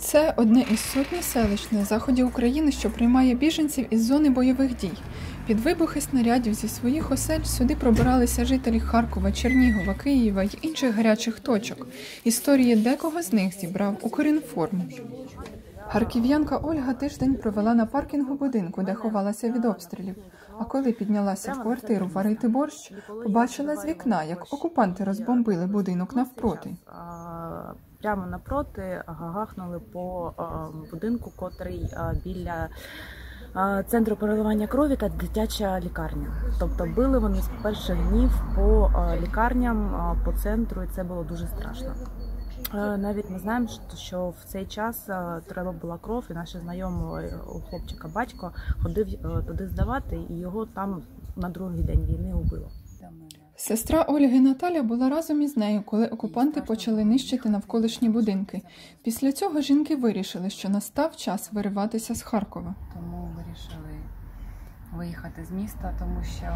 Це одне із сотні селищ на заході України, що приймає біженців із зони бойових дій. Під вибухи снарядів зі своїх осель сюди пробиралися жителі Харкова, Чернігова, Києва й інших гарячих точок. Історії декого з них зібрав Укрінформ. Харків'янка Ольга тиждень провела на паркінгу будинку, де ховалася від обстрілів. А коли піднялася в квартиру варити борщ, побачила з вікна, як окупанти розбомбили будинок навпроти. Прямо напроти гахнули по будинку, котрий біля центру переливання крові та дитяча лікарня. Тобто били вони з перших днів по лікарням, по центру, і це було дуже страшно. Навіть ми знаємо, що в цей час треба була кров, і наш знайомий у хлопчика батько ходив туди здавати, і його там на другий день війни убило. Сестра Ольги Наталя була разом із нею, коли окупанти почали нищити навколишні будинки. Після цього жінки вирішили, що настав час вириватися з Харкова. Тому вирішили виїхати з міста, тому що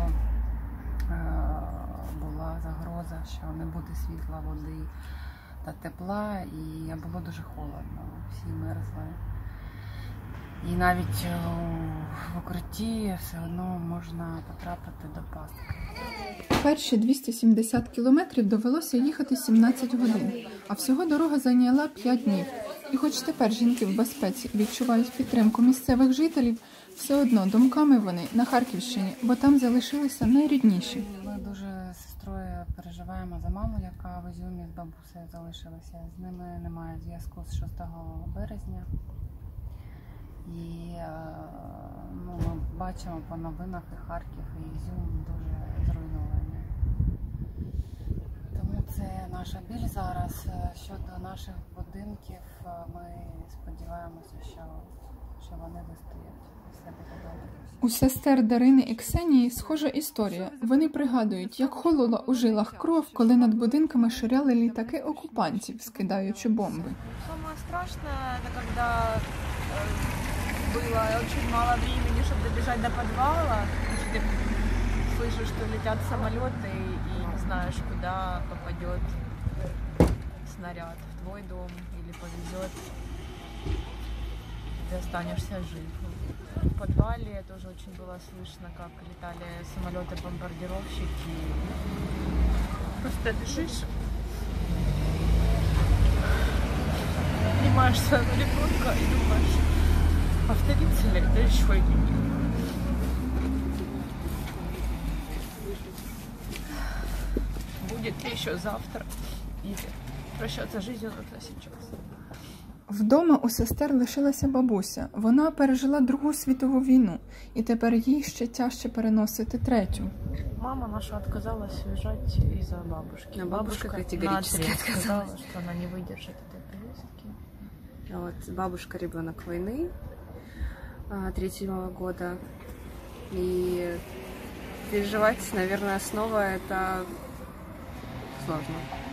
була загроза, що не буде світла, води та тепла, і було дуже холодно, всі мерзли. І навіть в укритті все одно можна потрапити до пастки. Перші 270 кілометрів довелося їхати 17 годин, а всього дорога зайняла 5 днів. І хоч тепер жінки в безпеці відчувають підтримку місцевих жителів, все одно думками вони на Харківщині, бо там залишилися найрідніші. Ми дуже з сестрою переживаємо за маму, яка в Ізюмі з бабусею залишилася. З ними немає зв'язку з 6 березня. І ми бачимо по новинах і Харків, і Ізюм дуже зруйновані. Тому це наша біль зараз. Щодо наших будинків, ми сподіваємося, що вони вистоять. Все буде добре. У сестер Дарини і Ксенії схожа історія. Вони пригадують, як холола у жилах кров, коли над будинками ширяли літаки окупантів, скидаючи бомби. Самое страшное, это когда было очень мало времени, чтобы добежать до подвала. Ты слышишь, что летят самолеты, и не знаешь, куда попадет снаряд, в твой дом или повезет, ты останешься жив. В подвале тоже очень было слышно, как летали самолеты-бомбардировщики. Просто лежишь, обнимаешь своего ребенка и думаешь, повторится ли это еще или нет. Будет ли еще завтра? Или прощаться с жизнью нужно сейчас. Вдома у сестер лишилася бабуся. Вона пережила Другу світову війну, і тепер їй ще тяжче переносити третю. Мама наша отказалась уезжать из-за бабушки. Но бабушка категорически сказала, что она не выдержит этой поездки. Вот, бабушка ребенок войны 3-го года. И переживать, наверное, снова это сложно.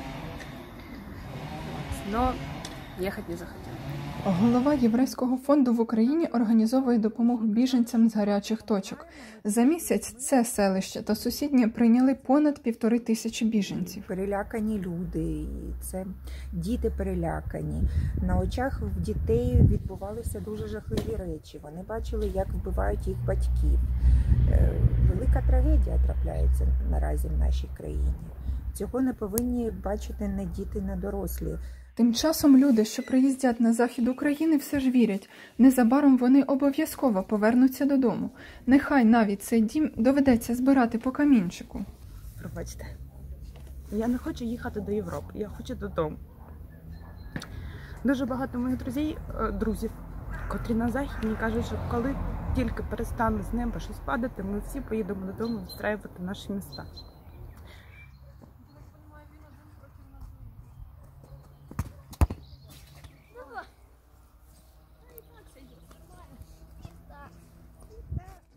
Но ехать не захотела. Голова Єврейського фонду в Україні організовує допомогу біженцям з гарячих точок. За місяць це селище та сусіднє прийняли понад 1500 біженців. Перелякані люди, і це діти перелякані. На очах в дітей відбувалися дуже жахливі речі. Вони бачили, як вбивають їх батьків. Велика трагедія трапляється наразі в нашій країні. Цього не повинні бачити не діти, не дорослі. Тим часом люди, що приїздять на захід України, все ж вірять. Незабаром вони обов'язково повернуться додому. Нехай навіть цей дім доведеться збирати по камінчику. Пробачте, я не хочу їхати до Європи, я хочу додому. Дуже багато моїх друзів, котрі на Західні, кажуть, що коли тільки перестане з неба щось падати, ми всі поїдемо додому відстраювати наші міста.